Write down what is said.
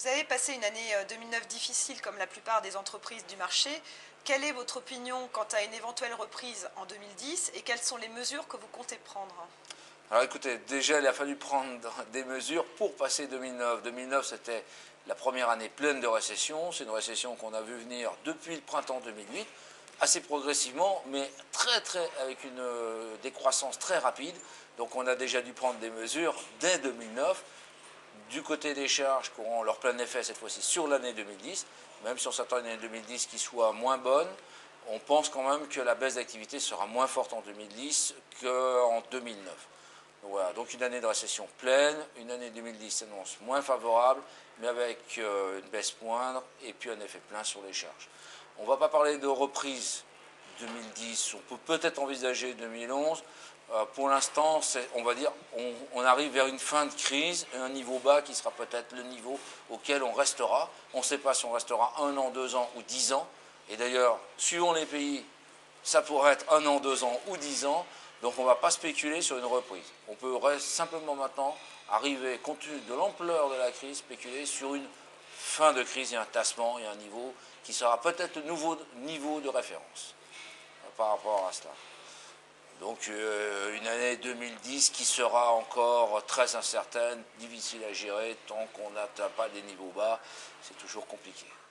Vous avez passé une année 2009 difficile comme la plupart des entreprises du marché. Quelle est votre opinion quant à une éventuelle reprise en 2010 et quelles sont les mesures que vous comptez prendre? Alors écoutez, déjà il a fallu prendre des mesures pour passer 2009. 2009 c'était la première année pleine de récession. C'est une récession qu'on a vu venir depuis le printemps 2008, assez progressivement, mais avec une décroissance très rapide. Donc on a déjà dû prendre des mesures dès 2009. Du côté des charges qui auront leur plein effet cette fois-ci sur l'année 2010, même si on s'attend à une année 2010 qui soit moins bonne, on pense quand même que la baisse d'activité sera moins forte en 2010 qu'en 2009. Donc voilà, donc une année de récession pleine, une année 2010 s'annonce moins favorable, mais avec une baisse moindre et puis un effet plein sur les charges. On ne va pas parler de reprise 2010, on peut peut-être envisager 2011. Pour l'instant, on va dire, on arrive vers une fin de crise et un niveau bas qui sera peut-être le niveau auquel on restera. On ne sait pas si on restera 1 an, 2 ans ou 10 ans. Et d'ailleurs, suivant les pays, ça pourrait être 1 an, 2 ans ou 10 ans. Donc on ne va pas spéculer sur une reprise. On peut simplement maintenant arriver, compte tenu de l'ampleur de la crise, spéculer sur une fin de crise et un tassement et un niveau qui sera peut-être le nouveau niveau de référence par rapport à cela. Donc une année 2010 qui sera encore très incertaine, difficile à gérer tant qu'on n'atteint pas des niveaux bas, c'est toujours compliqué.